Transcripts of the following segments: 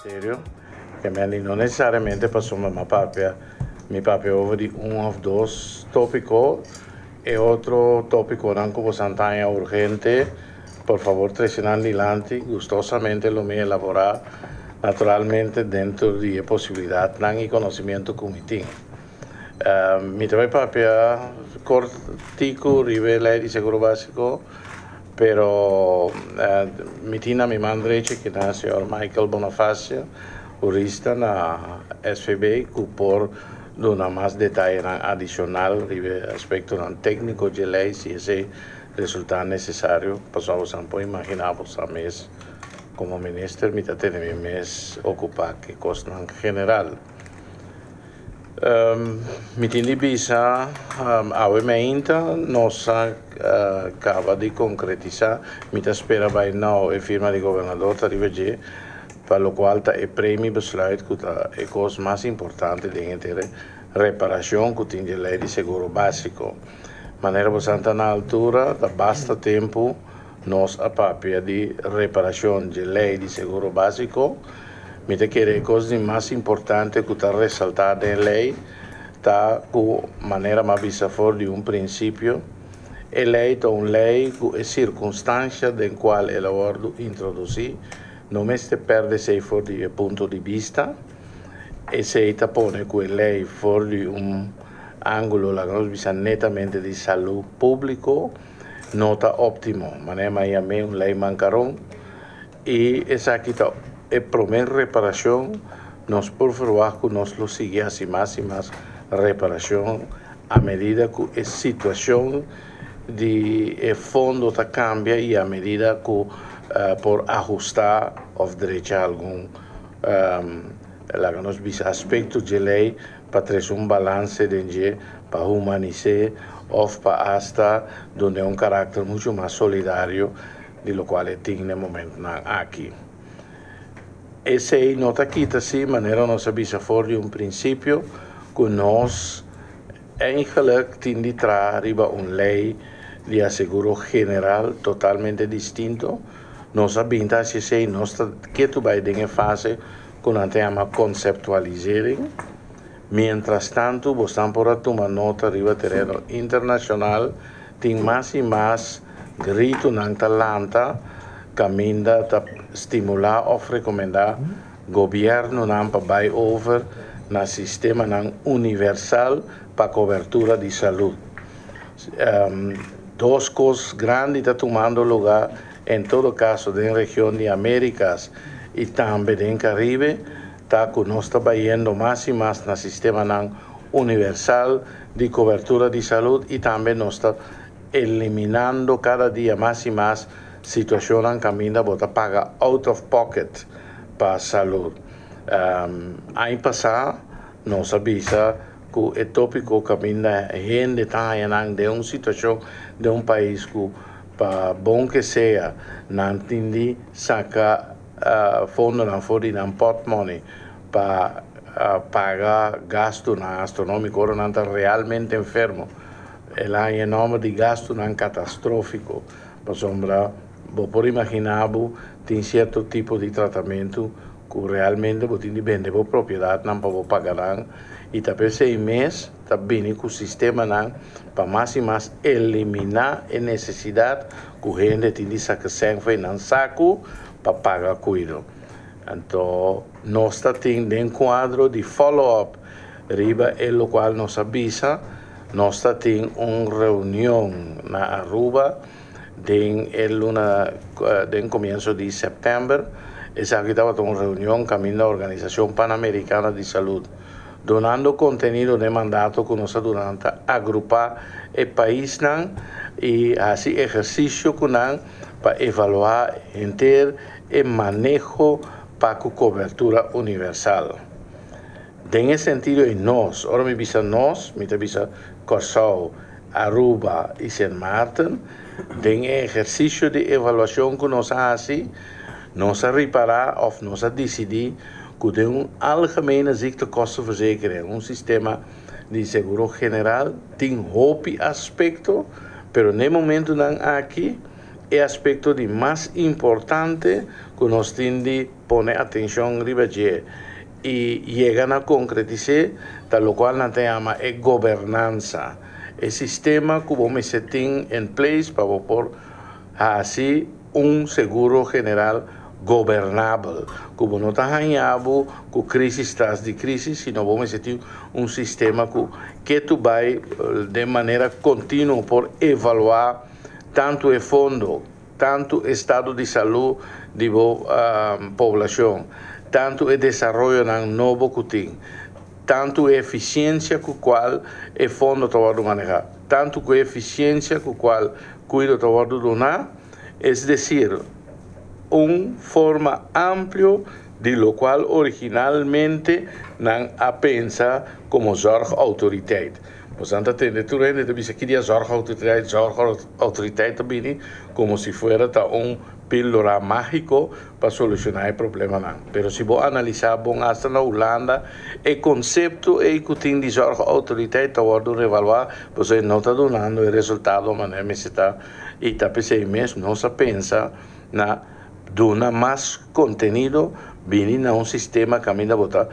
Ministério, que não necessariamente passou mi papel over de ou dois tópicos e outro tópico não como Santana urgente, por favor, trecionando adiante, gustosamente lo me elaborar naturalmente dentro de possibilidade não e conhecimento comitim. Mi trabalho papel cortico, rivela de seguro básico, pero mi tina mi mandrece que na senhor Michael Bonifacio, jurista na SVB, que por dar mais detalhe adicional sobre aspecto técnico de lei, se esse resultado necessário, passamos a imaginar a mês como ministro, me tem mês ocupar que costa em geral. Mi tindi bisa avementa nossa acaba de concretizar mi spera by now e firma di governador arriva per lo qual è premi besluit che è cosa mais importante di intera reparazione che tinge lei di seguro básico maneira bastante na altura da basta tempo nos a papia di reparazione di lei di seguro básico mi te che cose mais importante che sta resaltada in lei sta con maniera ma vista fuori di un principio e lei è un lei che è circostanza nel quale il lavoro introduci non mette perde sei fuori di punto di vista e se pone quel lei fuori di un angolo la cosa bisa nettamente di salute pubblico nota ottimo ma ne mai a me un lei mancaron e esatto e prometer reparação, nós por favor que nós lo siga assim mais e mais reparação à medida que a situação de fundo está cambia e à medida que por ajustar ou direito a algum aspecto de lei para trazer balance de para humanizar ou para hasta donde um caráter muito mais solidário de lo qual tem no momento aqui. Esse aí nota quita-se, maneira nós sabemos fora de um princípio que nós eigenlijk tem de trazer lei de asseguro general totalmente distinto. Nós sabemos que se nós que tu vai em fase que nós temos conceptualizing. Mientras tanto, nós estamos por tomar nota riba terreno internacional, tem mais e mais grito na Atalanta, caminda a estimular ou recomendar governo para buy over na sistema universal para cobertura de saúde. Duas coisas grandes estão tomando lugar em todo caso da região de Américas e também no Caribe, está que nós trabalhando mais e mais no sistema universal de cobertura de saúde e também nós está eliminando cada dia mais e mais situação em caminho para pagar out of pocket para a saúde. Ano passado, nós sabíamos que o tópico caminho gente está de uma situação de um país que, para bom que seja, não tem de sacar fundo não fora de pot money para pagar gasto astronômico, ou não está realmente enfermo. Ela é enorme de gasto catastrófico. Para sombra, por imaginar, tem certo tipo de tratamento que realmente tem de vender por propriedade, não para pagar. E também 6 meses, também que o sistema para mais e mais eliminar a necessidade que a gente tem de sacar sangue em saco para pagar cuido. Então, nós temos um quadro de follow-up, riba o qual nos avisa, nós temos uma reunião na Aruba, no comienzo de setembro, esa que estaba una reunión con la Organización Panamericana de Salud, donando contenido de mandato que nos durante agrupar el país y así ejercicio para evaluar entero el manejo para cobertura universal. En ese sentido, ahora me avisa Corsao, Aruba y San Martín, den exercício de avaliação que nós fazemos, nós reparar ou nós decidir que tem algemene ziektekostenverzekering, sistema de seguro general, tem hoop aspecto, pero no momento aqui é aspecto de mais importante que nós temos de pôr atenção riba e chegar a concretizar, tal qual nós temos é governança, é sistema que vamos ter em place para pôr assim seguro general governável, que não está ganhando com crise tras de crise, sino vamos ter sistema que tu vai de maneira contínua por evaluar tanto o fundo, tanto o estado de saúde da população, tanto o desenvolvimento na novo que tem, tanto a eficiência com qual o fundo está a manejar, tanto a eficiência com qual cuida está a donar, é decir, forma amplia de lo qual originalmente não a pensa como zorgautoriteit. Portanto, tu rende de que a zorgautoriteit também como se fuera píldora mágico para solucionar o problema. Não. Pero se você analisar bom hasta na Holanda, o conceito é que tem de zorgautoriteit está a revaluar, você não está dando o resultado, mas está e está pensando mesmo, não se pensa na dona mais conteúdo vindo a sistema que ainda bota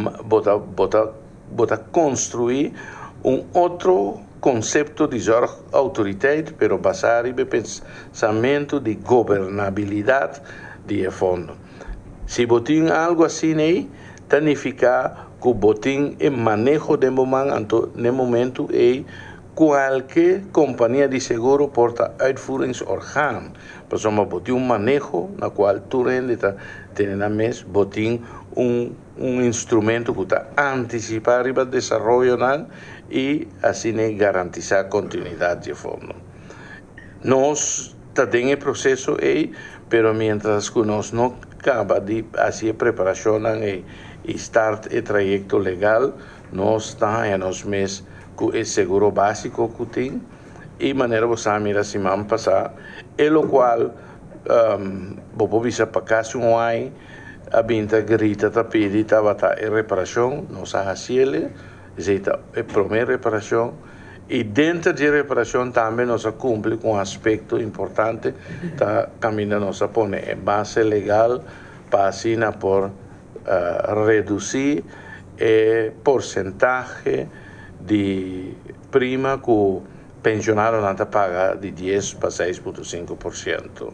construir outro conceito de autoridade, pero basado em pensamento de governabilidade de fundo. Se botem algo assim aí, significa que botem o manejo de momento é qualquer companhia de seguro porta uitvoeringsorgaan. Por botem manejo na qual tu rende tem na mes botem instrumento que está antecipar o desenvolvimento e assim garantizar continuidade de fundo. Nós também em processo aí, pero mientras que nós não acaba de fazer preparação e start o trajeto legal, nós estamos mês com o seguro básico que tem e maneira você mira se man passar e lo qual bobo visa para caso a binta grita ta pedi ta bata e reparação nós a haciele zeita a primeira reparação e dentro de reparação também nós cumpre com um aspecto importante ta caminha nós pone base legal para assim por reduzir o porcentaje de prima que o pensionado não paga de 10 para 6,5%.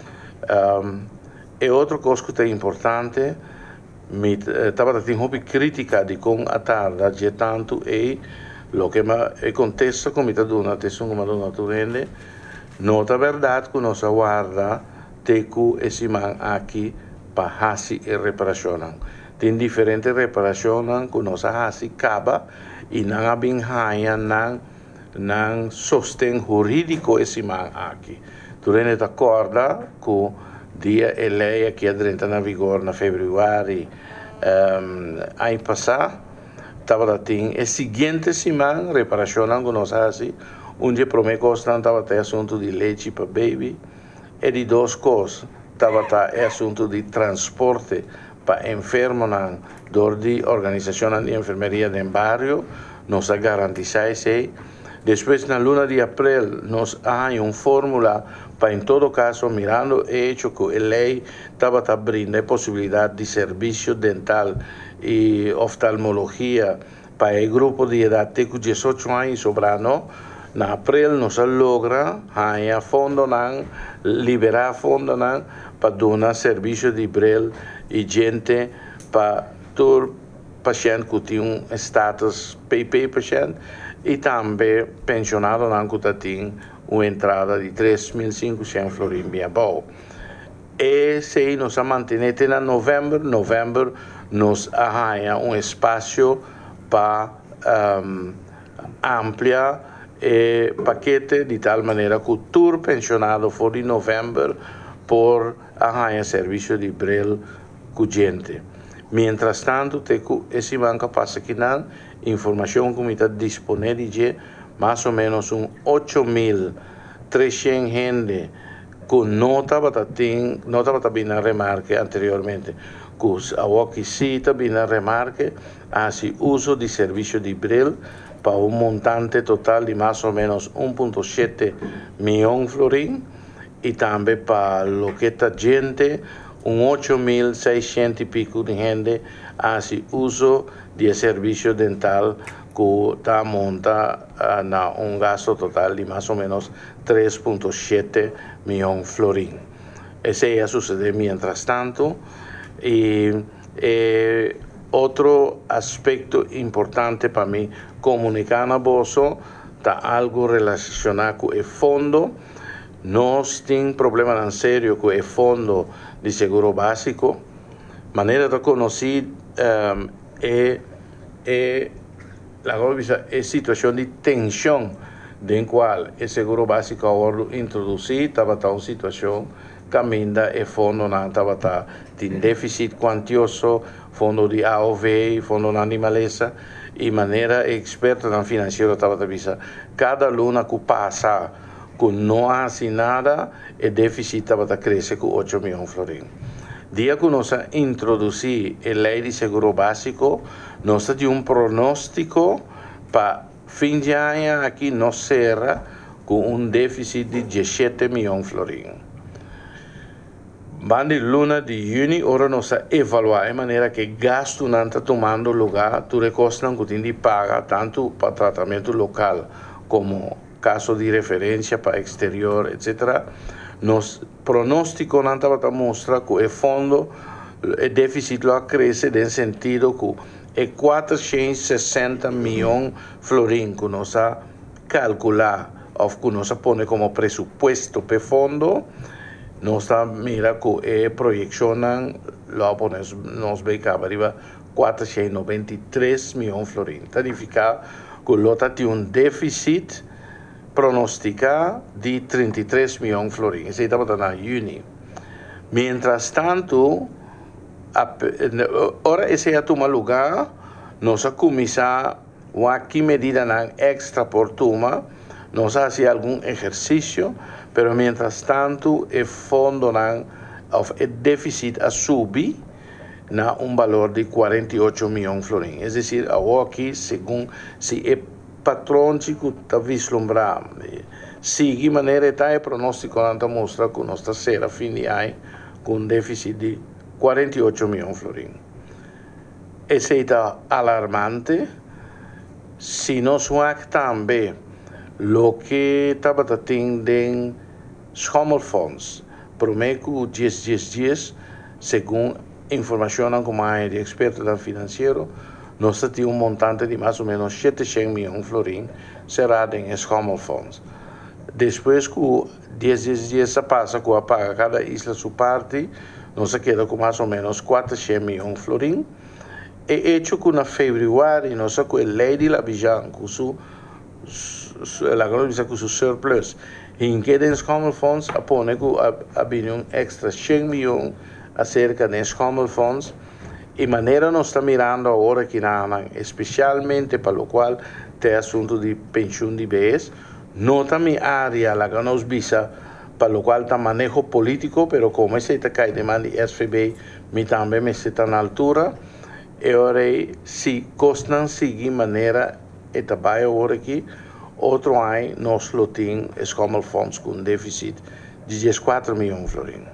E outra coisa que é importante, estava tendo uma crítica de com a tarde, de tanto é o que é contexto como está dando atenção como dona turende, não é verdade que nós guarda teco esse man aqui para fazer a reparação. Tem diferentes reparações que nós fazemos caba e não há bem não sostém jurídico esse man aqui. Tu rende de acordo com dia a lei que entra na vigor na fevereiro ano passado, estava tem a seguinte semana reparação que nós fazemos, onde promete que estava ter assunto de leite para baby e de duas coisas, estava ter assunto de transporte para enfermo na dor de organização de enfermeria do bairro, nós garantizamos isso. Depois, na luna de abril, nós temos fórmula para, em todo caso, mirando o hecho que a lei estava abrindo a possibilidade de serviço dental e oftalmologia para o grupo de idade de 18 anos sobrando. Na abril, nós logra fundo liberar fundo para dar serviço de bril e gente para todo paciente que tem status PP paciente e também pensionado que tem uma entrada de 3.500 florins bem bom. E se nós mantenemos em novembro nós arranjamos espaço para ampliar o paquete de tal maneira que todo pensionado for em novembro por arranjar serviço de bril com gente. Mientras tanto, esse banco passa aqui na informação que está disponível, mais ou menos 8.300 gente que não estava bem remarque anteriormente, que aqui sim está bem remarque, assim uso de serviço de bril para montante total de mais ou menos 1,7 milhão florins e também para lo que está gente, 8.600 e pico de gente hace uso de serviço dental que está monta na gasto total de mais ou menos 3,7 milhões de florins. Eso ya sucede mientras tanto. Y otro aspecto importante para mí, comunicar a vos, está algo relacionado con el fondo. No tiene problema en serio con el fondo de seguro básico. Manera de conocer la situación de tensión en cual el seguro básico ahora introducido estaba en una situación caminda e fondo na tabata tem déficit quantioso, fondo de AOV, fondo na animaleza e maneira experta na financeiro tabata bisa cada luna que passa que não hace nada e déficit tabata cresce com 8 milhões de florins. Dia que nós introduzir a lei de seguro básico, nós temos pronóstico para fim de ano aqui não será com déficit de 17 milhões de florins. Bandi luna de junho, ora nós evaluar de maneira que gasto não está tomando lugar, tu recostas que tem de pagar tanto para tratamento local como caso de referência para exterior, etc. Nos pronóstico não está mostra que o fundo, o déficit lá cresce no sentido que é 460 milhões de florins que nós calcular ou que nós põe como presupuesto para o fundo. Nós mira que projecionam lá nos vê que arriba 493 milhões de florins. Significa que lota tem déficit pronosticado de 33 milhões de florins. Isso está na junho. Mientras tanto, ora esse já toma lugar, nós começar a que medida extra por turma, nós fazemos algum exercício, pero mientras tanto el fondo el déficit a subir na valor de 48 milhões de florins. Es decir, ahora aquí, según si el patrón que está vislumbrado, sigue manera está el pronóstico mostra que nos será fin de año con un déficit de 48 milhões de florins. Ese está alarmante. Si nos vamos también lo que estaba teniendo schommelfonds, prometo 10, según información como hay de expertos del financiero, nós temos montante de mais ou menos 700 milhões de florins cerrado em schommelfonds. Depois que 10 passa, que paga cada isla sua parte, nós queda com mais ou menos 400 milhões de florins. É hecho que na fevereiro, nós com a lei de l'Abidjan, com su surplus, em que den schommelfonds apone que havia extra 100 milhões acerca de schommelfonds, e maneira nós estamos mirando agora que especialmente para o qual tem assunto de pensão de vez, não também área lá que nós visa para o qual está manejo político, pero como esse está cai de mão de SFB, me também está na altura, e ora se costam seguir maneira e trabalho agora aqui, outro ano nós lo temos schommelfonds com déficit de 14 milhões de florins.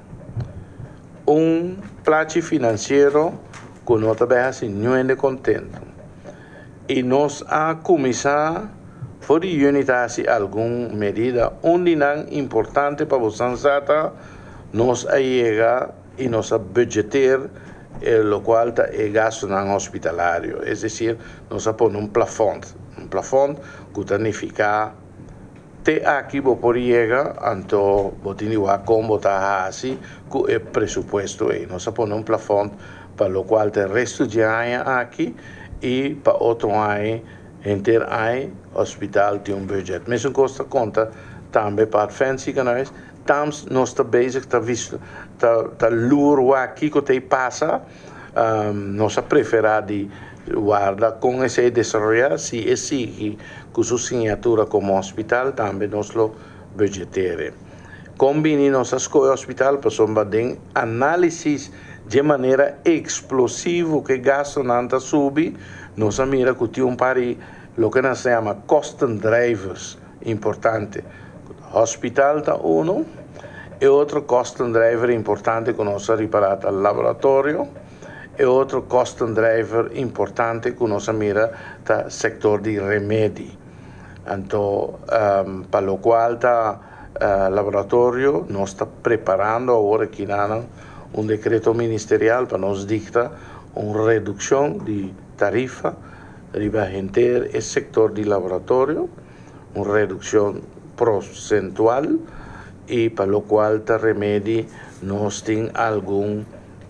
Plano financeiro que nós também não contente. E nós a começar por unidade alguma medida onde não importante para vocês nós a chegar e nós a budgetar o qual está é gasto no hospitalário. É decir, nós a pôr plafond que significa te aqui vou por chegar, então vou ter como está assim com o presupuesto aí. Nós a pôr plafond para o qual tem resto de ano aqui e para outro ano inteiro ano hospital tem budget. Mas não custa conta também para a fancy que nós estamos bezig tá luro aqui que te passa, nós preferimos de guarda com esse desarrollar se exige com sua assinatura como hospital também nós lo budgetere. Combine nossa escola hospital para fazer análise de maneira explosiva que gasto não sube, nós mira que tem pari lo que nós chama cost drivers importante. Hospital está uno E outro kostendrijver importante que nós riparamos al laboratório. E outro kostendrijver importante que nós mira tá sector de remédio. Então, para o qual tá laboratório, nós está preparando agora que um decreto ministerial para nos dictar uma redução de tarifa para inteiro esse sector de laboratório, uma redução percentual e para o qual está remédio nós tem algum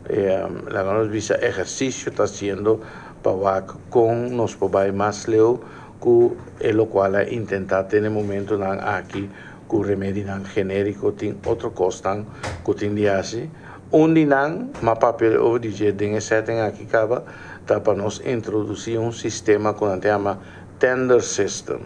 exercício está sendo para com nos papai mais leu que o qual intentar ter momento aqui que o remédio genérico tem outro custo que tem de assim onde não mas papel over dizer dingen setting aqui acaba tá para nós introduzir um sistema que se chama tender system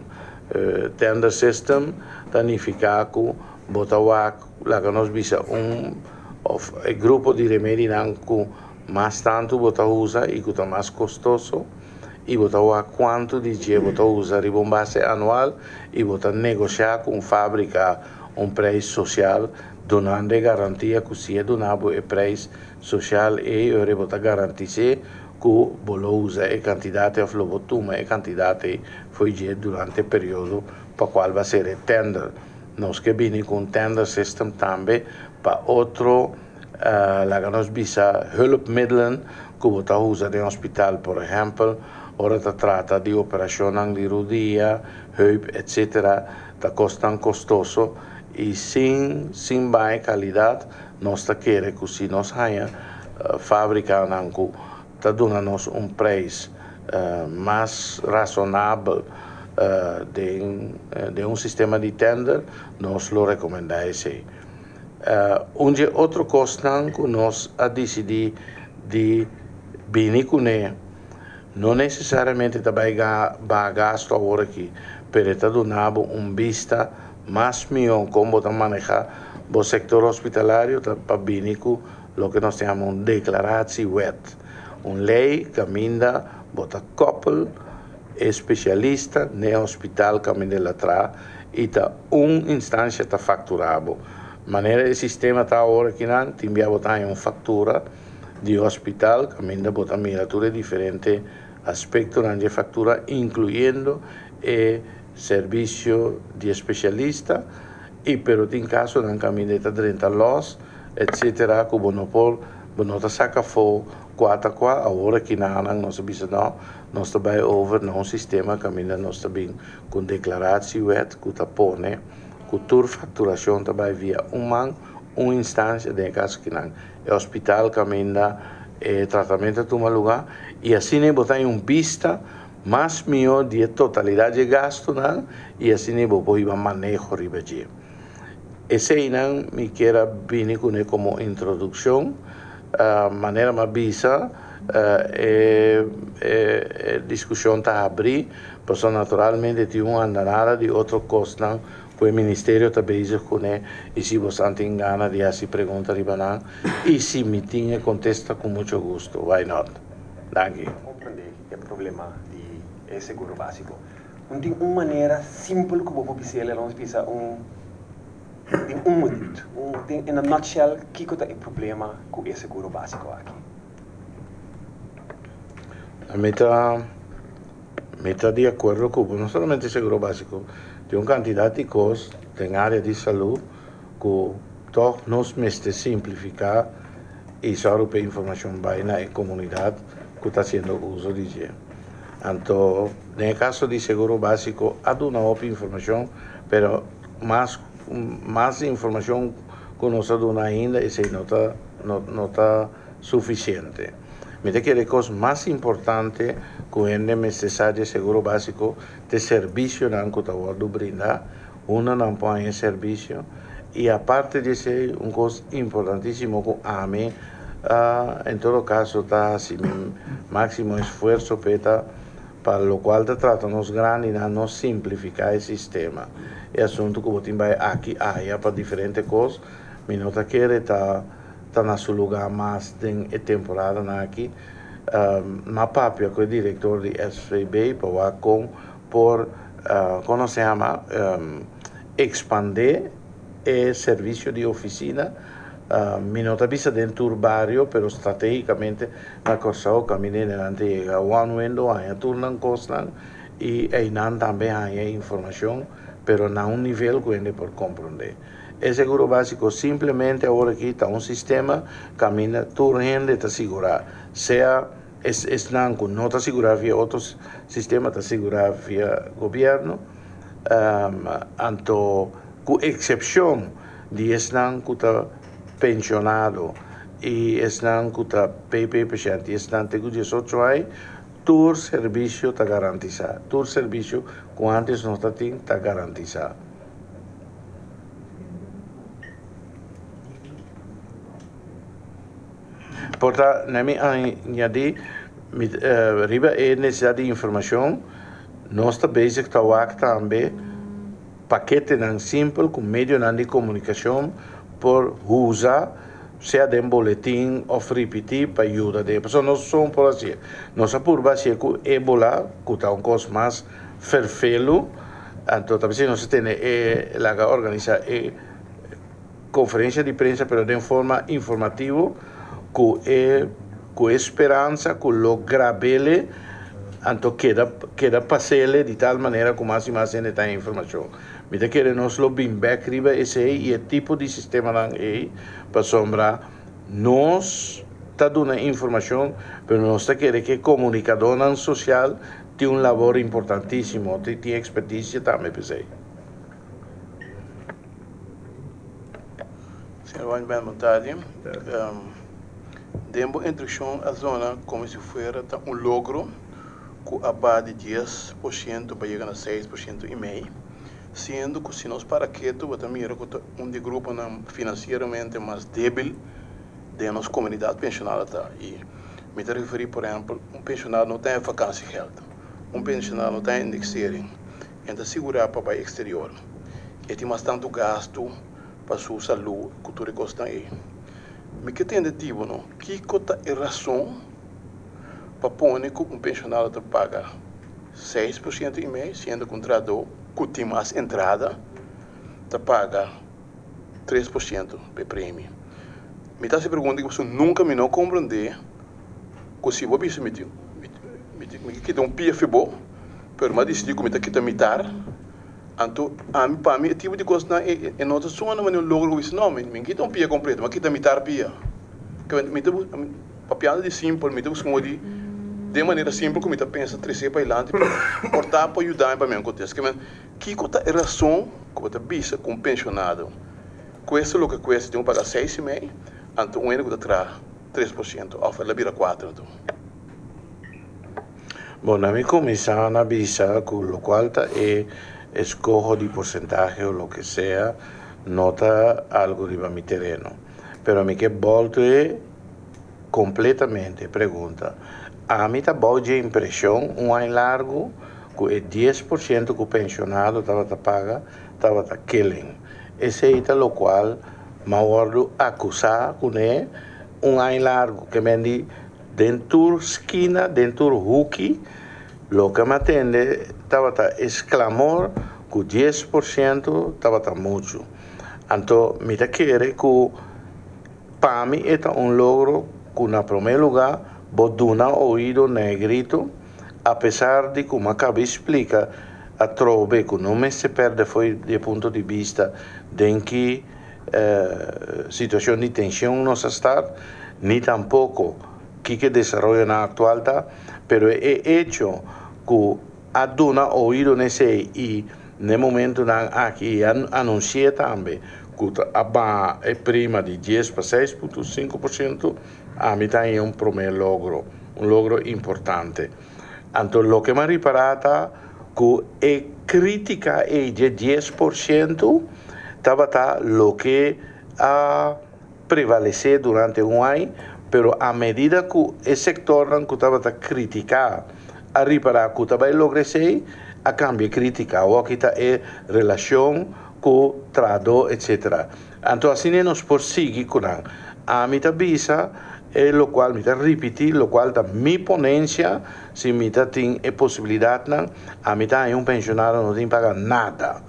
significa que botar lá que nós visa of grupo de remédio que mais tanto botar usa e que está mais custoso e botar quanto de dia botar usa em base anual e botar negociar com fábrica preço social donando garantia que se é donado o preço social e eu botar garantir que bolo usa a quantidade of lo botuma a quantidade foi durante o período para qual vai ser o tender. Nós que vimos com tender system também para outro lá que nós visa hulpmiddelen que você usa no hospital, por exemplo, ora se trata de operação de rodilla, heup, etc. Está costando custoso e sem boa qualidade, nós queremos que se nós tenha fábrica que está dando preço mais razonável de sistema de tender, nós lo recomendamos. Onde outro custo que nós decidimos de vir com ele, não necessariamente vai gastar agora aqui, mas está dando vista mais melhor como manejar o sector hospitalário para vir com o que nós chamamos de declaração wet. Uma lei que ainda bota couple especialista no hospital que ainda atrás e está instância está facturado. Maneira o sistema está agora aqui não tem que botar uma fatura de hospital que ainda bota miniatura diferente aspectos de factura incluindo serviço de especialista e pero tem caso não caminho está dentro los etc que o monopólio não saca fo quatro agora que não nós não nós também over não sistema caminho nós também com declaração wet que está pone cultura facturação também via uma instância de caso que não é hospital caminho tratamento toma lugar e assim nem botar em vista mais melhor de totalidade de gasto não e assim nem vou ir manejo ribeiro. Esse aí não me quer vir como introdução maneira mais bisa discussão está abrir porque naturalmente tem andanada de outro custo que o Ministério está busy com ele e se você tem gana de fazer pergunta ribanan e se me tinha contesta com muito gosto why not danke compreender que é problema de seguro básico tem uma maneira simples que vou dizer nós precisa tem minuto tem in a nutshell que é o problema com o seguro básico aqui a meta de acordo com não somente seguro básico tem uma quantidade de coisas tem área de saúde que toch nos meste simplificar e só para informação vai na comunidade que está sendo uso de dia. Então, no caso de seguro básico, há uma informação, mas mais informação que nós damos ainda e não está suficiente. Me que a coisa mais importante que é necessário seguro básico de serviço que está brindar, não põe serviço e a parte disso coisa importantíssimo que a mim em todo caso está assim máximo esforço para o qual tratamos grande e não simplificar o sistema. É assunto que você vai aqui para diferentes coisas, mas não quer está no seu lugar mais de temporada aqui. Na papia que é diretor de SVB como se chama expandir é serviço de oficina, mi não está dentro do barrio, pero estrategicamente na Corsao caminhando ante a one window, a turnan costan e aí não também há informação, pero na um nível que ainda por compreender. É seguro básico simplesmente agora aqui está um sistema caminha tudo rende está segurar, seja não não está segurar via outros sistemas, está segurar via governo, anto com exceção de esnan que está pensionado e esnan que está PP paciente, esnan tem 18 anos, todo serviço está garantizado, todo serviço que antes não está garantizado. Portanto, na minha añadir, riba é necessidade de informação, nós está basic também paquete não simples com meio de comunicação por usar seja de boletim ou repetir para ajudar de pessoas não são por assim nós apurba se que ebola que está coisa mais ferfelo então também nós tem lá organizar conferência de prensa pero de forma informativa com esperança com lo gravele então queda passele de tal maneira que mais e mais gente tem informação. Mita quer nós lo bem back riba esse e o tipo de sistema lá para sombra nós está dando informação, mas nós está quer que comunicador não social tem labor importantíssimo, tem expertise também pensei. Senhor Juan Ben Montadi, demos a introdução à zona como se fosse logro com a base de 10% para chegar a 6% e meio, sendo que se nós para que tu também era de grupo financeiramente mais débil de nossa comunidade pensionada e me referi por exemplo pensionado não tem vacância de health, pensionado não tem indexering, então segurar para o exterior e tem mais tanto gasto para sua saúde que tu custa aí. Me que tem de tipo não que cota é razão para pôr que pensionado paga 6% e meio, sendo contrato que tem mais entrada, paga 3% de prêmio. Me está se perguntando que você nunca me não compreender que se você me quita PF bom, pero mas decidi que me está quitando mitar, então para mim tipo de coisa é nota só não me logo isso não, me quita PF completo, mas quita mitar PF. Que me está papiada de simples, me está buscando de maneira simples como está pensa trazer para adelante portar para ajudar para mim acontece que é a razão que está vista com pensionado cuesta o que cuesta tem que pagar 6,5 então um ano que traz 3% ou ela vira 4 então. Bom, na minha comissão na visa com o qual é escojo de porcentagem ou o que seja nota algo de meu terreno pero a mim que volto é completamente pergunta a mim está boa de impressão ano largo que é 10% que o pensionado estava paga estava killing esse é o qual me acusar que é ano largo que me dentro esquina dentro hooky lo que me atende estava exclamor que 10% estava muito então me está querer que para mim é logro que na primeiro lugar boduna ouído negrito, apesar de como acaba explica, a trove que não me se perde foi de ponto de vista de que situação de tensão não está, nem tampouco que desenvolve na atual, pero é hecho que a dona ouído nesse e no momento aqui anuncia também que a prima de 10 para 6,5%, a mim tem primeiro logro importante. Então, o que me riparata que é crítica é de 10%, estava o que a prevalecer durante ano, pero a medida que o sector que estava a criticar, a riparar que estava a lograr a cambio crítica, ou que está em relação com trado, etc. Então, assim nos persegue com a minha visa, o qual me repetir, o qual da minha ponência, se me tem a possibilidade, a mim é pensionado não tem que pagar nada.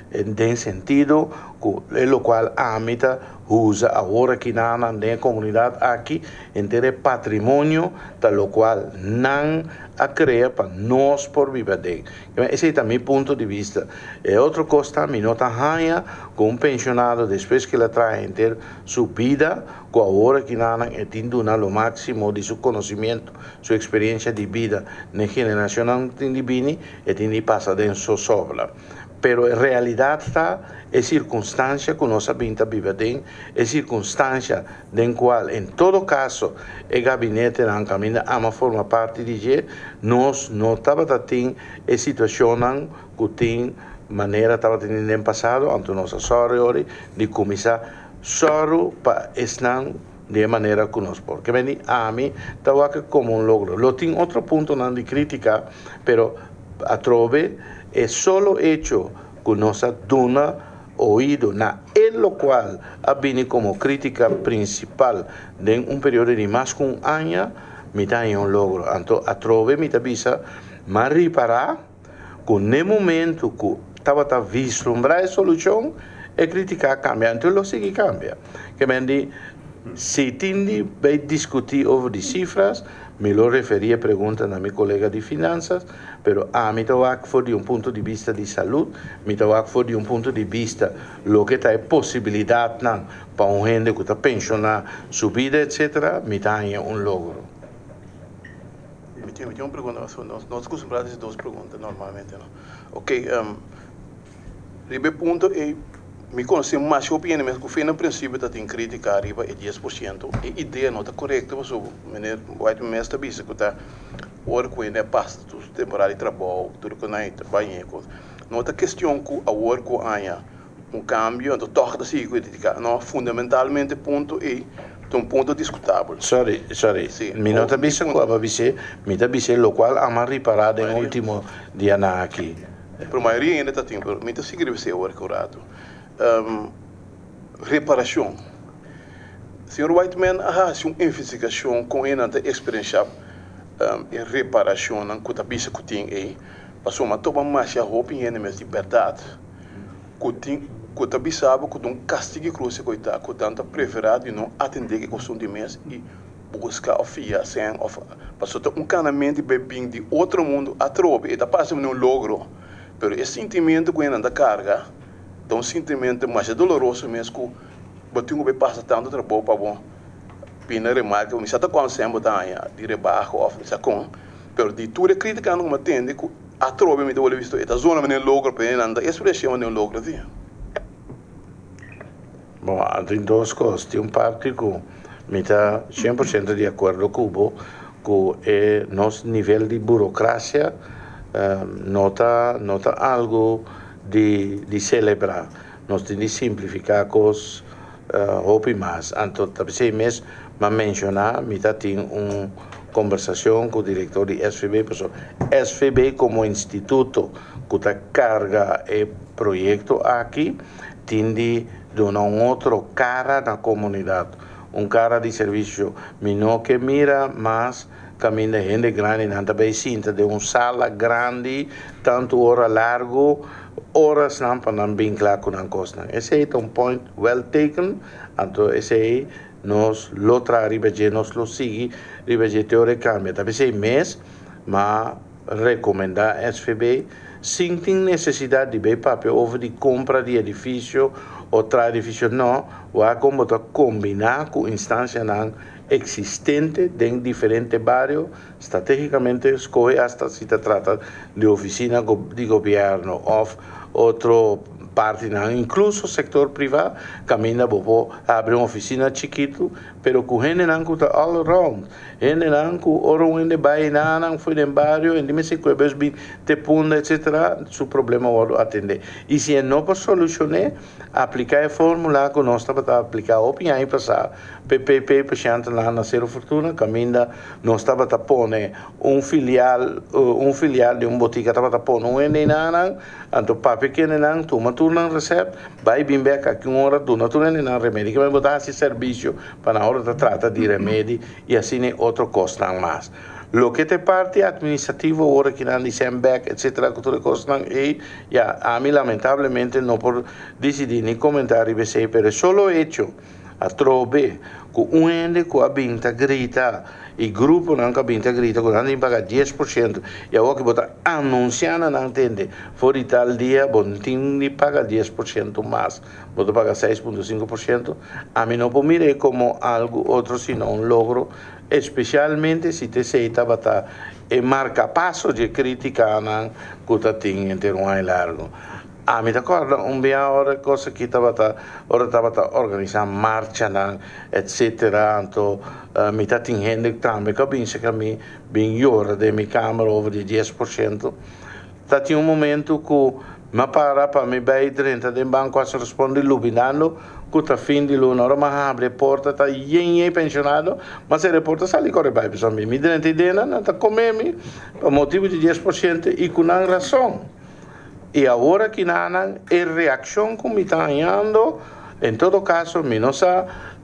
en sentido lo cual amita usa ahora que nada de comunidad aquí entre patrimonio tal lo cual nan a crea para nós por viver. Esse é também ponto de vista. Outra coisa, me nota haya com um pensionado depois que ele traz ter sua vida, com a hora que nada entiendo o máximo de seu conhecimento, sua experiência de vida na geração de bini e tem passa dentro sobra. Pero en realidad está es circunstancia que nos habita viver, es circunstancia en cual en todo caso el gabinete en camino ama forma parte de que nos no estaba teniendo es situación que tiene manera estaba teniendo en pasado ante nos ahora de comenzar solo para estar de manera que nos porque vení a mí estaba como un logro. Lo tengo otro punto de crítica, pero a trove es solo hecho que nos dona oído, en lo cual ha venido como crítica principal de un periodo de más que un año, me da un logro. Entonces, a trove me avisa, más reparar, que en el momento que estaba vislumbrar la solución, y criticar cambia. Entonces, lo sigue cambia. Que me dice, si tiene que discutir sobre las cifras, me lo refería a preguntas a mi colega de finanzas, pero a mí trabajo fue de un punto de vista de salud, mi trabajo fue de un punto de vista lo que está posibilidad para un gente que está pensionado su vida, etc., me da un logro. Me tengo una pregunta, nos acostumbramos a hacer dos preguntas normalmente, ¿no? Ok, primer punto es, me conhece mais opinião, mas que no princípio está em crítica arriba é 10%. A ideia não está correta, mas o menino White Mestre disse que está hora que ele passa do temporário de trabalho, tudo que não trabalha, não está questão que a hora que há cambio, então toca assim crítica, não fundamentalmente ponto é um ponto discutável. Sorry. Sí, mi nota dice mi dice lo cual ama riparado en último día aquí. Pero a maioria ainda está tempo, me está seguindo ser hora correto. Reparação. Senhor Whiteman, se uma investigação com ele na experiência em reparação, não que a bisa que tem aí, passou uma toba mais a roupa em enemies de verdade. Que a bisa sabe que um castigo cruze coitado, que tanto preferado e não atender que costume de mês e buscar ofia sem passou um canamento bem de outro mundo a trobe e da parte de um logro, pero esse sentimento que ele anda carga é um sentimento mais doloroso mesmo que batinho be passa tanto trabalho para bom pina remarca o misata com sempre de rebaixo ou sacon pero de tudo criticando como tende que a trobe me deu visto esta zona men logro para ele anda expressão men logro dia. Bom, tem duas coisas, tem parte que me está 100% de acordo com que nosso nível de burocracia nota algo de celebrar. Nós temos de simplificar coisas mais. Então, talvez mesmo mencionar, me tem uma conversação com o diretor de SVB, SVB como instituto que está carga o projeto aqui, tem de dar outro cara na comunidade, cara de serviço, não que mira, mas caminho de gente grande, não também sinta de uma sala grande, tanto hora largo, horas não para não vinclar com a costa. Esse é um point well taken, então esse é nós lo trabalhamos, nós lo sigue, ribeje teoria cambia. Talvez é mês, mas recomendar SVB, sem ter necessidade de ver papel over de compra de edifício ou outro edifício não, ou como combinar com instância não existente em diferentes bairros, estrategicamente escolhe hasta se trata de oficina de governo ou outro parte, não, incluso o setor privado, caminha para abrir uma oficina chiquito, pero com gente não que está all around, gente não que ora onde vai não foi em bairro, em dime se coisas bem te punda, etc. Seu problema vai atender. E se não para solucionar, aplicar a fórmula que nós estamos a aplicar opinião aí passar PPP para lá na Zero Fortuna, caminha nós estamos a pôr filial de botica estava a pôr não, então para pequeno não, toma turno recebe, vai bem back aqui uma hora do turno não remédio, que vai botar esse serviço para na hora de trata de remédio e assim outro custa mais. Lo que te parte administrativo ahora que nan dicen back, etcétera, que tú cosas ya a mí lamentablemente no por decidir ni comentar y besé, pero solo hecho a trove que un ende que abinta grita e grupo não cabinta grita que não paga 10% e a que bota anunciando não entende for de tal dia bom tem paga 10% mais bota paga 6,5% a mim não mire como algo outro sino um logro especialmente se te aceita bata e marca passo de crítica não que tem entre um ano largo. Ah, mi ricordo un dia ora cosa che ora stava organizzando marcia eccetera anto mi sta tingendo tambe che penso che mi bin ora de mi camera over di 10% stati un momento che ma para mi bei 30 del banco a risponde lubinando che fin di luna ora ma apre porta ta yen pensionato ma se le porta sali corre bai bisogno mi 30 idea non ta come mi per motivo di 10% e con una ragione. E agora que nanan é reação como está andando, em todo caso, me não sa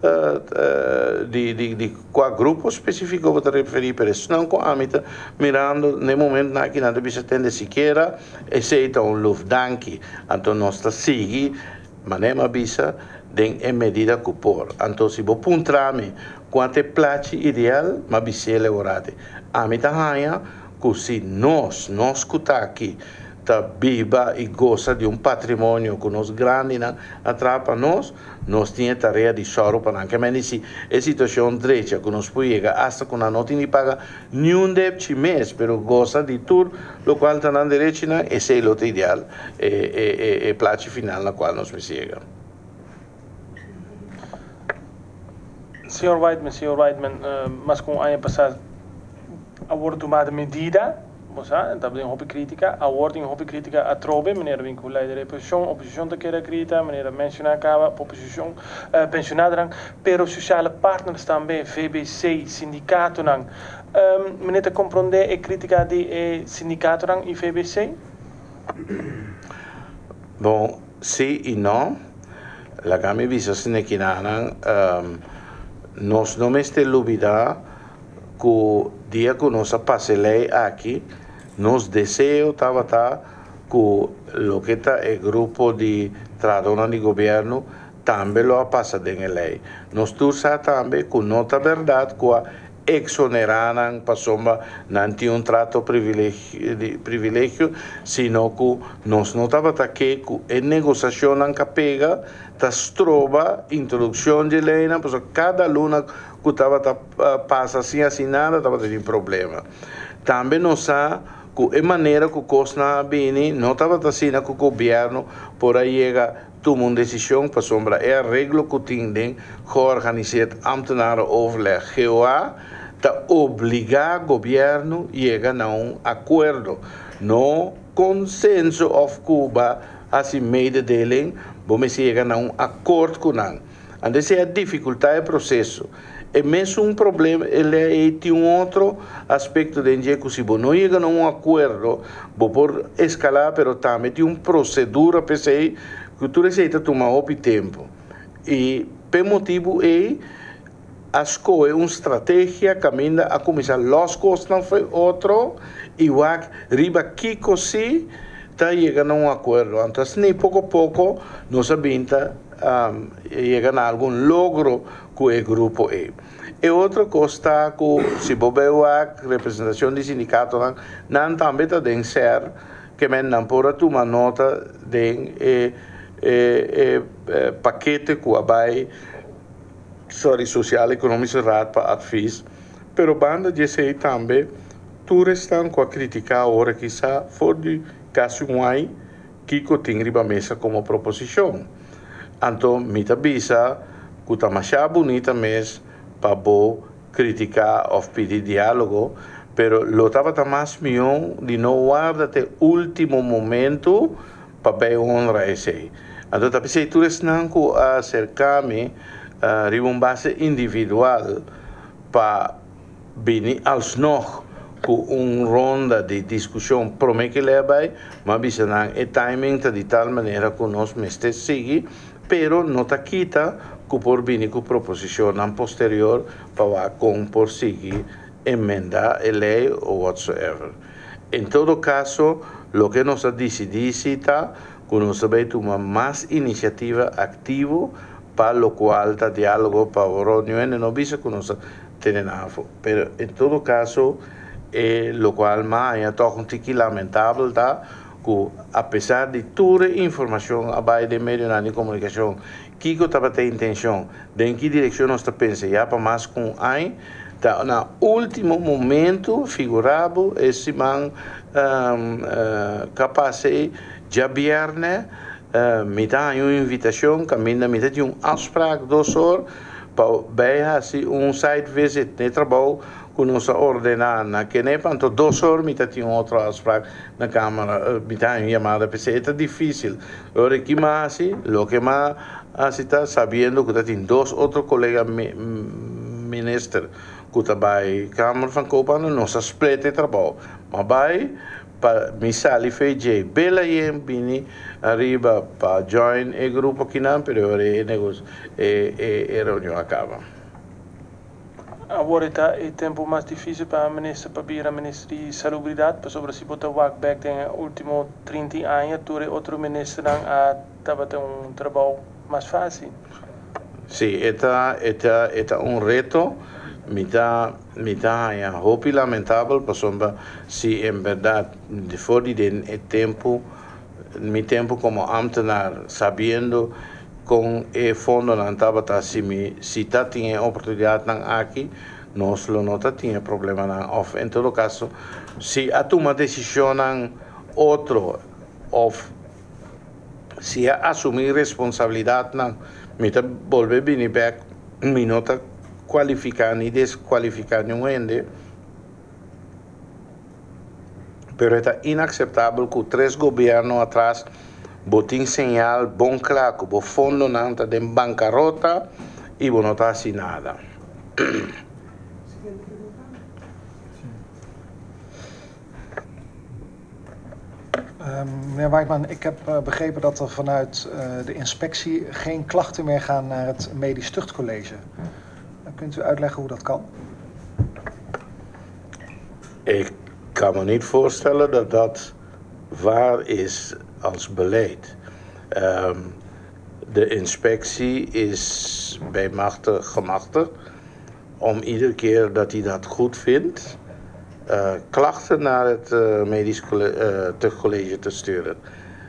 de qual grupo específico vou te referir, pero não com a mita mirando no momento na que nada bisa tende sequer aceita Lufthansa, então nós está sigue, manema bisa den em medida que por, então se vou puntrame quanto é plate ideal, mas bisa elaborate. A mita hanha que se nós escutar aqui viva e goza de patrimônio que nos grande atrapa nós temos tarefa de choro para que menos a situação direita que nos pega hasta que não tem paga nenhum débito mês, pero goza de tudo, o qual está na direita e sei o ideal e plate final na qual nos chega. Senhor Whiteman, mas com a ano passado a tomada medida então tem uma crítica, a ordem uma crítica a trobe, maneira vinculada à oposição da queira crítica, maneira mencionar acaba, oposição pensionada, pero sociale partners também, VBC, sindicato não, maneira compreender a crítica de sindicato e VBC? Bom, sim e não, a minha visão é que nós não estamos dúvida que o dia que nós passamos aqui nos deseo estava que o que está o grupo de tradona de governo também lo passa em lei. Nós tursa também que não está verdade que exoneraram passomba não tinha trato privilégio, sino que nós não estava aqui que a negociação não pega, tá trova introdução de lei, porque cada aluna que estava passa assim assinada estava tendo problema. Também não sabe que a maneira que o Cosna Bini não estava assim que o governo por aí chega toma uma decisão para sombra é arreglo que tem georganiseerd ambtenaren overleg GOA te obligar o governo a chegar a acordo no consenso of Cuba assim mededeling vamos chegar a acordo com não essa é a dificuldade do processo. É mesmo problema, ele tem outro aspecto de que se não chega a acordo, por escalar, mas também tem uma procedura PCI que tu receita tomar o tempo. E, por motivo, a escolha uma estratégia caminha a começar os costos não foi outro, e o riba que se está chegando a acordo. Então, nem pouco a pouco, nós sabemos chegando a algum logro com o grupo E outra coisa que se bobeu a representação do sindicato não também tem que ser que não pode tomar nota de paquete que vai social econômico rat para advis, pero banda de sei também tu estão com a criticar agora que está fora de caso que tem riba mesa como proposição. Então, me avisa que está mais bonita mesmo para criticar ou pedir diálogo, pero lo estava mais melhor de não guardar até o último momento para honrar esse. Então, também se tu estão acercar-me de uma base individual para vir alsnog com uma ronda de discussão promete que leva, mas bisa não é timing de tal maneira que nós mestre seguir, pero não está quita que por vir com proposição posterior para por seguir emendar a lei ou whatsoever. Em todo caso, lo que nós decidimos que nós vamos tomar mais iniciativa ativa para o qual está diálogo para o reunião não visa que nós temos. Pero em todo caso, lo qual é toch um tique lamentável, tá? Que apesar de toda a informação abaixo de meio de comunicação, que estava tendo intenção, de em que direção nós pensamos, já para mais com aí, tá, no último momento, figurável, esse man capaz de viernes, me dá uma invitação, caminha, me dá afspraak 2 horas, para bij site visit, de trabalho, que nós ordenamos na Kenepa, então 2 horas, me dá outra afspraak na Câmara, me dá uma chamada, porque é difícil. Agora, que mais, o que mais, está sabendo que tem 2 outros colegas ministros, que trabalham na Câmara van Koophandel, nós splitten trabalho. Mas vai, para misali feijay bela yem bini arriba para join e grupo que não pero e reunião acaba. Agora está o tempo mais difícil para a ministra para a ministra de Salubridade, para sobre se botar walk back tem último 30 anos, todo outro ministro a estava ter trabalho mais fácil. Sim, é reto. Me dá hoop lamentável, porque se em verdade, voor die tempo, meu tempo como ambtenaar, sabendo com o fundo não estava se tinha oportunidade aqui, nós não tinha problema não. Ou em todo caso, se há uma decisão outro, ou se assumir responsabilidade não, me dá volver bem back, me nota qualificar ni desqualificar nenhum, pero é inaceitável que 3 governos atrás botem sinal bom claro que o fundo não está em bancarrota e não está assim nada. Meneer Wijkman, ik heb begrepen dat er vanuit de inspectie geen klachten meer gaan naar het Medisch Tuchtcollege. Kunt u uitleggen hoe dat kan? Ik kan me niet voorstellen dat dat waar is als beleid. De inspectie is bij gemachtigd om iedere keer dat hij dat goed vindt, klachten naar het Medisch Tuchtcollege te sturen.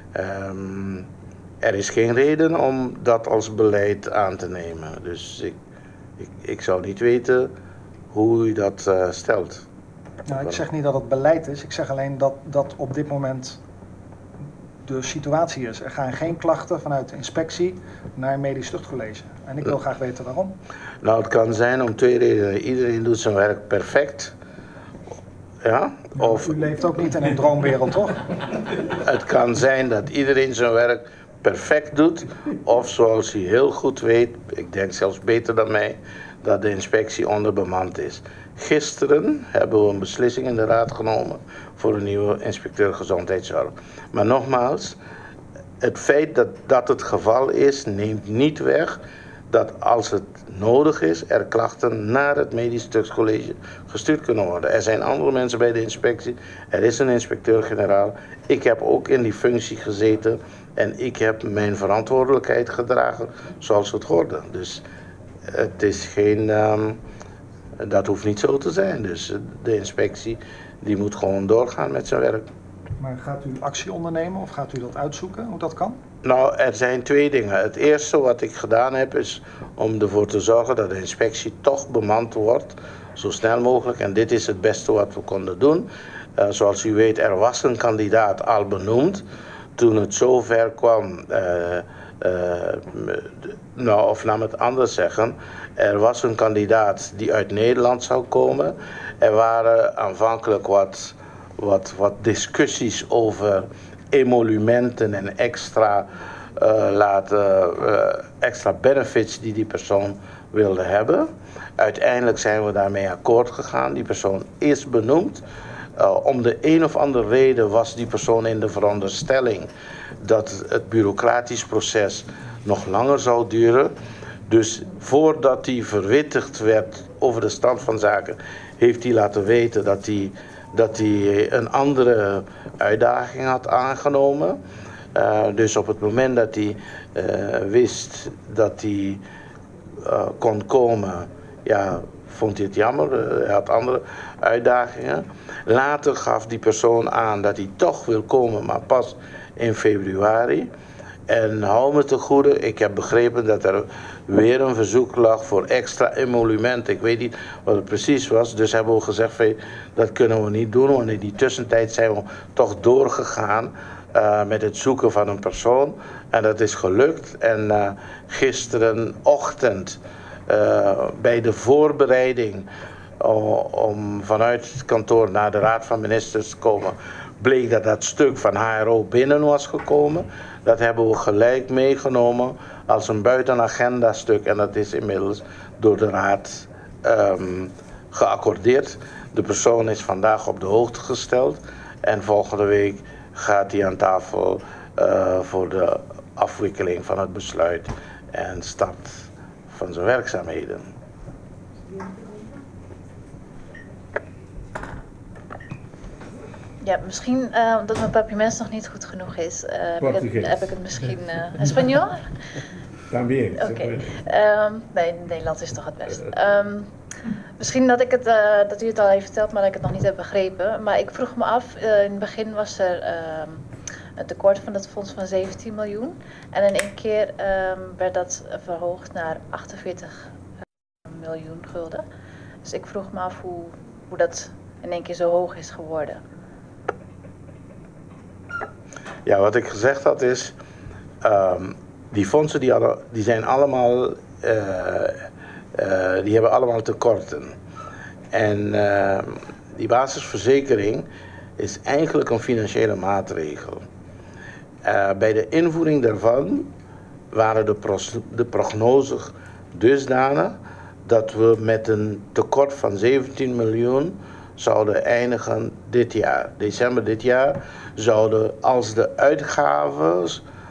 Er is geen reden om dat als beleid aan te nemen. Dus ik zou niet weten hoe u dat stelt. Nou, ik zeg niet dat het beleid is. Ik zeg alleen dat op dit moment de situatie is. Er gaan geen klachten vanuit de inspectie naar het Medisch Tuchtcollege. En ik wil graag weten waarom. Nou, het kan zijn om 2 redenen. Iedereen doet zijn werk perfect. Ja? Nou, of u leeft ook niet in een droomwereld, toch? Het kan zijn dat iedereen zijn werk perfect doet, of zoals u heel goed weet, ik denk zelfs beter dan mij, dat de inspectie onderbemand is. Gisteren hebben we een beslissing in de raad genomen voor een nieuwe inspecteur gezondheidszorg. Maar nogmaals, het feit dat dat het geval is, neemt niet weg dat als het nodig is, er klachten naar het Medisch Tuchtcollege gestuurd kunnen worden. Er zijn andere mensen bij de inspectie, er is een inspecteur-generaal. Ik heb ook in die functie gezeten en ik heb mijn verantwoordelijkheid gedragen zoals het hoorde. Dus het is geen, dat hoeft niet zo te zijn. Dus de inspectie die moet gewoon doorgaan met zijn werk. Maar gaat u actie ondernemen of gaat u dat uitzoeken, hoe dat kan? Nou, er zijn 2 dingen. Het eerste wat ik gedaan heb is om ervoor te zorgen dat de inspectie toch bemand wordt, zo snel mogelijk. En dit is het beste wat we konden doen. Zoals u weet, er was een kandidaat al benoemd. Toen het zover kwam, nou, of laat me het anders zeggen, er was een kandidaat die uit Nederland zou komen. Er waren aanvankelijk wat discussies over emolumenten en extra benefits die persoon wilde hebben. Uiteindelijk zijn we daarmee akkoord gegaan. Die persoon is benoemd. Om de een of andere reden was die persoon in de veronderstelling dat het bureaucratisch proces nog langer zou duren. Dus voordat die verwittigd werd over de stand van zaken heeft hij laten weten dat hij een andere uitdaging had aangenomen. Dus op het moment dat hij wist dat hij kon komen, ja, vond hij het jammer. Hij had andere uitdagingen. Later gaf die persoon aan dat hij toch wil komen, maar pas in februari. En hou me te goede, ik heb begrepen dat er weer een verzoek lag voor extra emolument. Ik weet niet wat het precies was, dus hebben we gezegd, dat kunnen we niet doen. Want in die tussentijd zijn we toch doorgegaan met het zoeken van een persoon. En dat is gelukt. En gisterenochtend, bij de voorbereiding om vanuit het kantoor naar de Raad van Ministers te komen, bleek dat dat stuk van HRO binnen was gekomen. Dat hebben we gelijk meegenomen als een buitenagenda stuk. En dat is inmiddels door de Raad geaccordeerd. De persoon is vandaag op de hoogte gesteld. En volgende week gaat hij aan tafel voor de afwikkeling van het besluit en start van zijn werkzaamheden. Ja, misschien omdat mijn papiermens nog niet goed genoeg is, heb ik het misschien... Espanol? También. Oké. Nee, Nederlands is toch het best. Misschien dat u het al heeft verteld, maar dat ik het nog niet heb begrepen. Maar ik vroeg me af, in het begin was er een tekort van het fonds van 17 miljoen. En in één keer werd dat verhoogd naar 48 miljoen gulden. Dus ik vroeg me af hoe dat in één keer zo hoog is geworden. Ja, wat ik gezegd had is, die fondsen die zijn allemaal, die hebben allemaal tekorten. En die basisverzekering is eigenlijk een financiële maatregel. Bij de invoering daarvan waren de prognoses dusdanig dat we met een tekort van 17 miljoen zouden eindigen dit jaar. December dit jaar zouden, als de uitgaven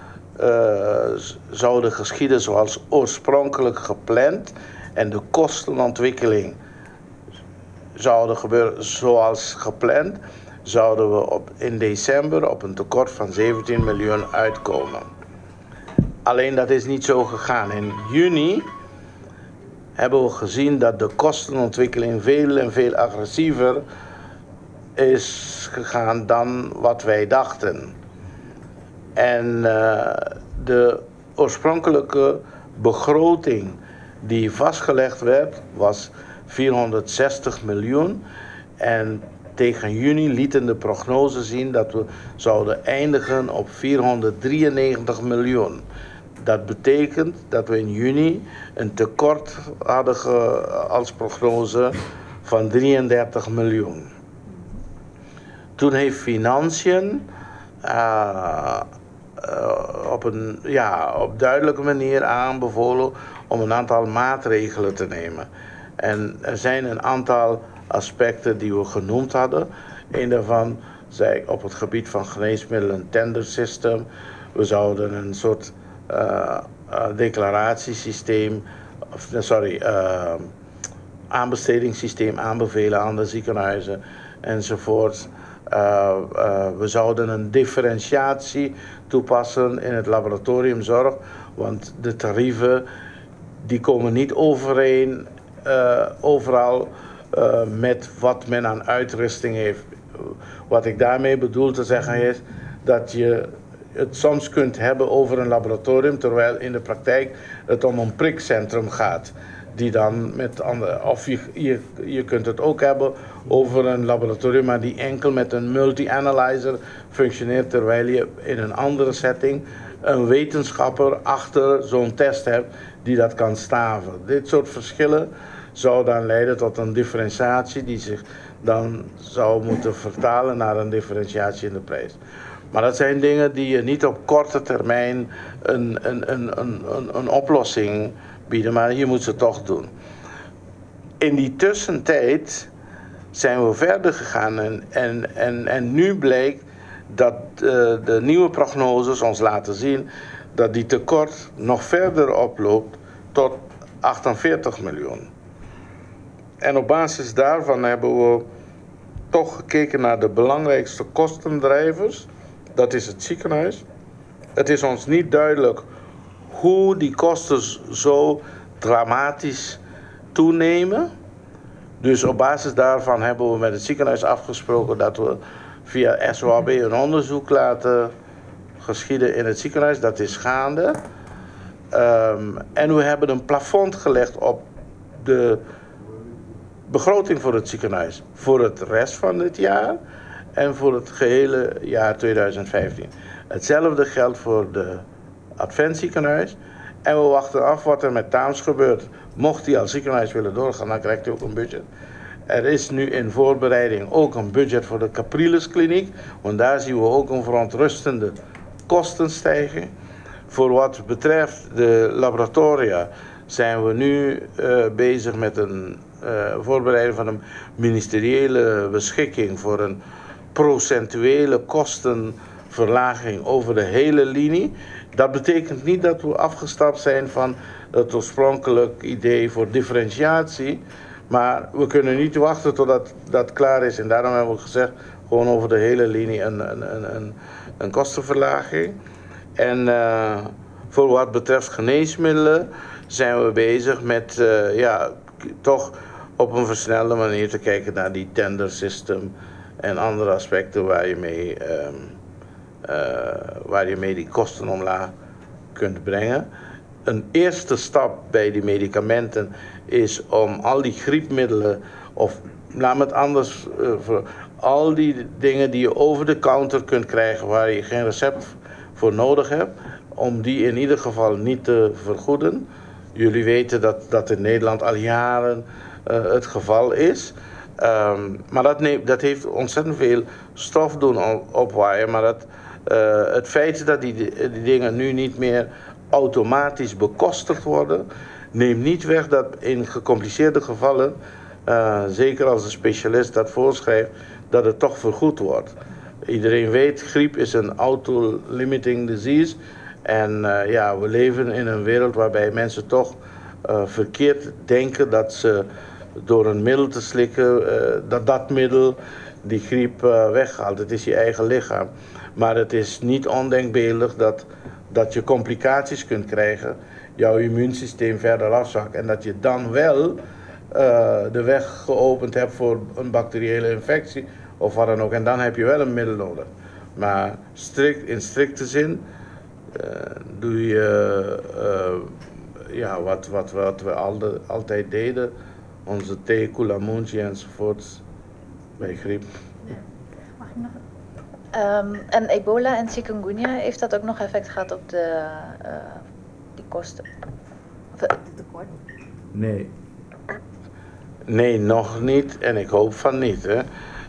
zouden geschieden zoals oorspronkelijk gepland en de kostenontwikkeling zouden gebeuren zoals gepland, zouden we in december op een tekort van 17 miljoen uitkomen. Alleen dat is niet zo gegaan. In juni hebben we gezien dat de kostenontwikkeling veel en veel agressiever is gegaan dan wat wij dachten. En de oorspronkelijke begroting die vastgelegd werd was 460 miljoen. En tegen juni lieten de prognoses zien dat we zouden eindigen op 493 miljoen. Dat betekent dat we in juni een tekort hadden als prognose van 33 miljoen. Toen heeft Financiën op duidelijke manier aanbevolen om een aantal maatregelen te nemen. En er zijn een aantal aspecten die we genoemd hadden. Een daarvan zei op het gebied van geneesmiddelen tender system. We zouden een soort declaratiesysteem, aanbestedingssysteem aanbevelen aan de ziekenhuizen enzovoort. We zouden een differentiatie toepassen in het laboratoriumzorg, want de tarieven die komen niet overeen overal met wat men aan uitrusting heeft. Wat ik daarmee bedoel te zeggen is dat je het soms kunt hebben over een laboratorium, terwijl in de praktijk het om een prikcentrum gaat. Die dan met andere, of je kunt het ook hebben over een laboratorium, maar die enkel met een multi-analyzer functioneert, terwijl je in een andere setting een wetenschapper achter zo'n test hebt die dat kan staven. Dit soort verschillen zou dan leiden tot een differentiatie die zich dan zou moeten vertalen naar een differentiatie in de prijs. Maar dat zijn dingen die je niet op korte termijn een oplossing bieden, maar je moet ze toch doen. In die tussentijd zijn we verder gegaan en nu bleek dat de nieuwe prognoses ons laten zien dat die tekort nog verder oploopt tot 48 miljoen. En op basis daarvan hebben we toch gekeken naar de belangrijkste kostendrijvers. Dat is het ziekenhuis. Het is ons niet duidelijk hoe die kosten zo dramatisch toenemen. Dus op basis daarvan hebben we met het ziekenhuis afgesproken dat we via SOAB een onderzoek laten geschieden in het ziekenhuis. Dat is gaande. En we hebben een plafond gelegd op de begroting voor het ziekenhuis. Voor het rest van dit jaar en voor het gehele jaar 2015. Hetzelfde geldt voor de Adventziekenhuis. En we wachten af wat er met Taams gebeurt. Mocht hij als ziekenhuis willen doorgaan, dan krijgt hij ook een budget. Er is nu in voorbereiding ook een budget voor de Capriles-kliniek. Want daar zien we ook een verontrustende kostenstijging. Voor wat betreft de laboratoria zijn we nu bezig met een voorbereiding van een ministeriële beschikking voor een procentuele kostenverlaging over de hele linie. Dat betekent niet dat we afgestapt zijn van het oorspronkelijk idee voor differentiatie. Maar we kunnen niet wachten totdat dat klaar is. En daarom hebben we gezegd, gewoon over de hele linie een kostenverlaging. En voor wat betreft geneesmiddelen zijn we bezig met toch op een versnelde manier te kijken naar die tendersystem en andere aspecten waar je mee die kosten omlaag kunt brengen. Een eerste stap bij die medicamenten is om al die griepmiddelen, of laat me het anders, al die dingen die je over de counter kunt krijgen waar je geen recept voor nodig hebt, om die in ieder geval niet te vergoeden. Jullie weten dat dat in Nederland al jaren het geval is. Maar dat heeft ontzettend veel stof doen opwaaien. Maar het feit dat die dingen nu niet meer automatisch bekostigd worden, neemt niet weg dat in gecompliceerde gevallen, zeker als de specialist dat voorschrijft, dat het toch vergoed wordt. Iedereen weet, griep is een auto-limiting disease. En we leven in een wereld waarbij mensen toch verkeerd denken dat ze door een middel te slikken, dat middel die griep weghaalt. Het is je eigen lichaam. Maar het is niet ondenkbeeldig dat je complicaties kunt krijgen, jouw immuunsysteem verder afzakt en dat je dan wel de weg geopend hebt voor een bacteriële infectie of wat dan ook. En dan heb je wel een middel nodig. Maar in strikte zin doe je wat we altijd deden, onze thee, Kulamunji enzovoorts bij griep. Mag ik nog? En ebola en chikungunya, heeft dat ook nog effect gehad op die kosten? Of het tekort? Nee. Nee, nog niet. En ik hoop van niet. Hè.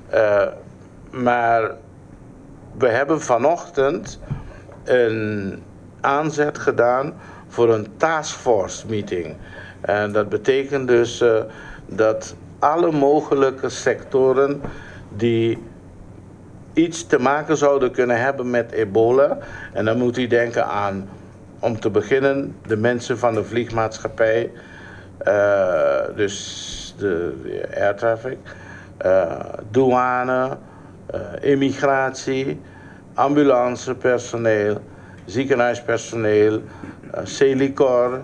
Maar we hebben vanochtend een aanzet gedaan voor een taskforce meeting. En dat betekent dus dat alle mogelijke sectoren die iets te maken zouden kunnen hebben met ebola. En dan moet u denken aan, om te beginnen, de mensen van de vliegmaatschappij, dus de air traffic, douane, immigratie, ambulancepersoneel, ziekenhuispersoneel, Celicor,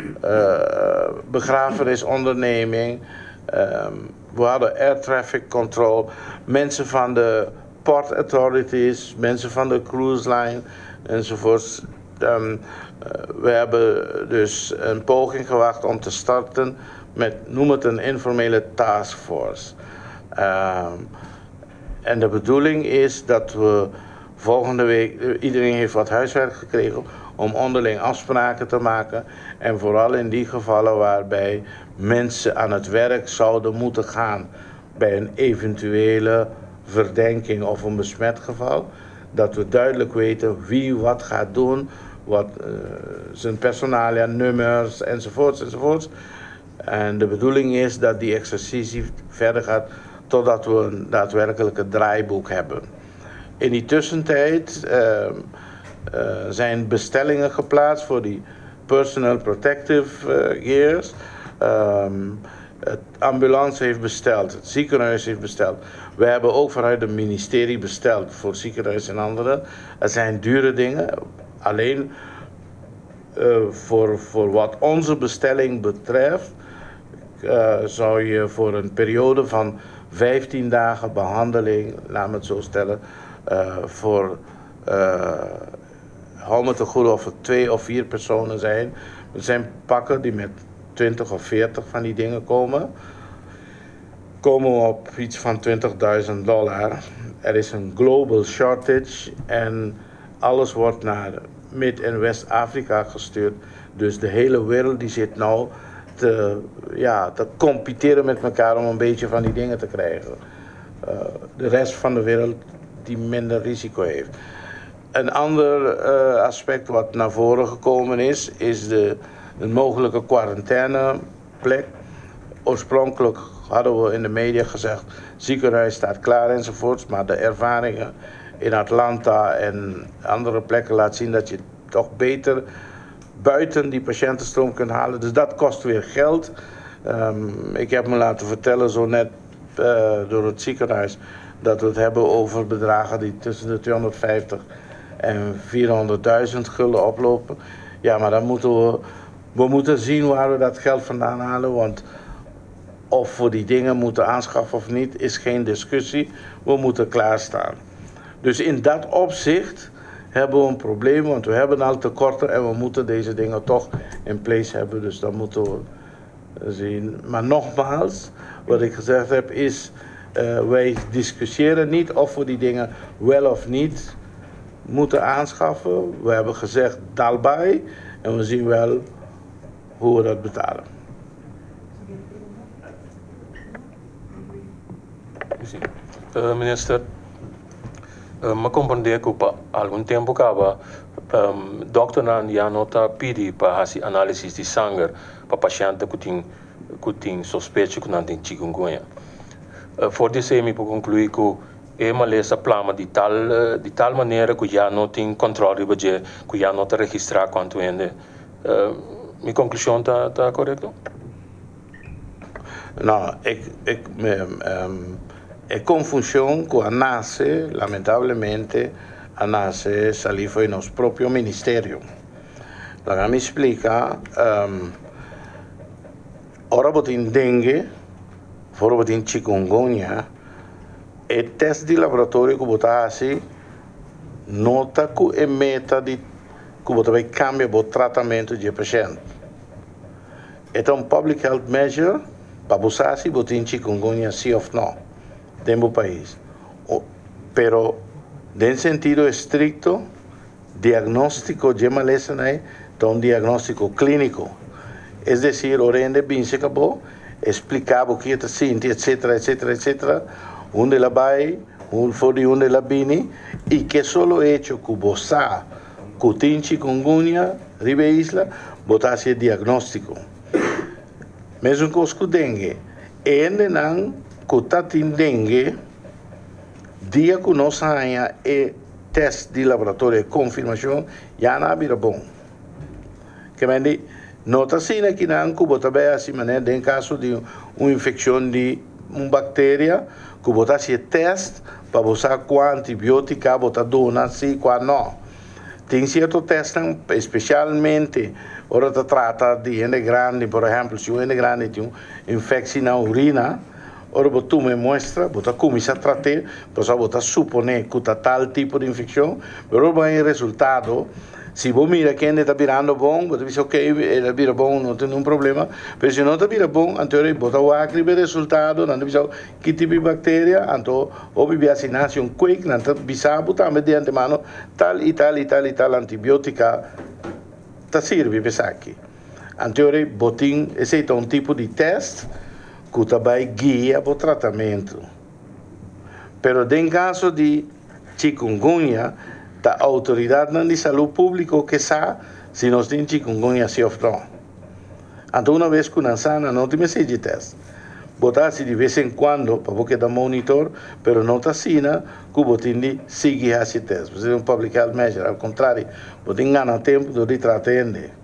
begrafenisonderneming. We hadden air traffic control, mensen van de port authorities, mensen van de cruise line enzovoorts. We hebben dus een poging gewaagd om te starten met, noem het een informele taskforce. En de bedoeling is dat we volgende week, iedereen heeft wat huiswerk gekregen om onderling afspraken te maken. En vooral in die gevallen waarbij mensen aan het werk zouden moeten gaan bij een eventuele verdenking of een besmet geval, dat we duidelijk weten wie wat gaat doen, wat zijn personalia, nummers enzovoorts. En de bedoeling is dat die exercitie verder gaat totdat we een daadwerkelijke draaiboek hebben. In die tussentijd zijn bestellingen geplaatst voor die personal protective gears. Het ambulance heeft besteld, het ziekenhuis heeft besteld. We hebben ook vanuit het ministerie besteld voor ziekenhuis en andere. Het zijn dure dingen. Alleen voor wat onze bestelling betreft, zou je voor een periode van 15 dagen behandeling, laat me het zo stellen, hou me te goed of het 2 of 4 personen zijn. Er zijn pakken die met 20 of 40 van die dingen komen we op iets van $20.000. Er is een global shortage en alles wordt naar Mid- en West-Afrika gestuurd. Dus de hele wereld die zit nou te competeren met elkaar om een beetje van die dingen te krijgen. De rest van de wereld die minder risico heeft. Een ander aspect wat naar voren gekomen is een mogelijke quarantaineplek. Oorspronkelijk hadden we in de media gezegd, ziekenhuis staat klaar enzovoorts, maar de ervaringen in Atlanta en andere plekken laten zien dat je toch beter buiten die patiëntenstroom kunt halen. Dus dat kost weer geld. Ik heb me laten vertellen zo net door het ziekenhuis dat we het hebben over bedragen die tussen de 250 en 400.000 gulden oplopen. Ja, maar dan moeten we moeten zien waar we dat geld vandaan halen, want of we die dingen moeten aanschaffen of niet, is geen discussie. We moeten klaarstaan. Dus in dat opzicht hebben we een probleem, want we hebben al tekorten en we moeten deze dingen toch in place hebben. Dus dat moeten we zien. Maar nogmaals, wat ik gezegd heb is, wij discussiëren niet of we die dingen wel of niet moeten aanschaffen. We hebben gezegd daarbij en we zien wel hoe we dat betalen. Minister, me compreender que algum tempo acaba dokter nan ya nota pedi para hasi análise de sangue para paciente que tem suspeito que não tem chikungunya. Voor deze me para concluir que malesa plama de tal maneira que já não tem controle de que já não te registrar quanto ende. Minha conclusão tá correto? Não, é confusão com a NACE, lamentavelmente, a NACE saiu foi nosso próprio ministério. Ela me explica, ora botin dengue, fora botin chikungunya, e teste de laboratório que botar assim, nota que é meta de que botar vai cambiar o tratamento de paciente. É um public health measure para buscar se botin chikungunya sim ou não. Dentro do país. Pero, en sentido estricto, diagnóstico de maleza é um diagnóstico clínico. Es decir, orende bem se acabou, explicava o que está sentindo, etc, etc, etc, onde ela vai, onde ela vem, e que solo hecho que você, que tem chikungunya, ribe isla, botar esse diagnóstico. Mesmo com o dengue, ainda não que está tendo dengue, dia que nós saímos e teste de laboratório de confirmação, já não é bom. Que me não está sendo aqui não que botar bem assim, mas em caso de uma infecção de uma bactéria, que botar esse teste para buscar qual antibiótica botar dona, sim, qual não. Tem certo teste, especialmente, ora se trata de gente grande, por exemplo, se o gente grande tem uma infecção na urina, ora tu me mostra, você começa a tratar, você supõe que está tal tipo de infecção, mas o resultado, se você mira que está virando bom, você diz, ok, ele vira bom, não tem nenhum problema, mas se não está virando bom, então você vai escrever o resultado, não diz que tipo de bactéria, então, ou se nasce um quick, não bisa, você de antemano, tal e tal e tal e tal antibiótica, está serve para aqui. Então, esse é um tipo de teste, que também guia o tratamento. Pero em caso de chikungunya, a autoridade de saúde pública que sabe se nós temos chikungunya sim ou não. Então, uma vez que não sana, não tem esse teste. Botar-se de vez em quando, para você dar monitor, pero não está assim, que você tem de seguir esse teste. Você é um public health measure, ao contrário, você ganha tempo de tratar.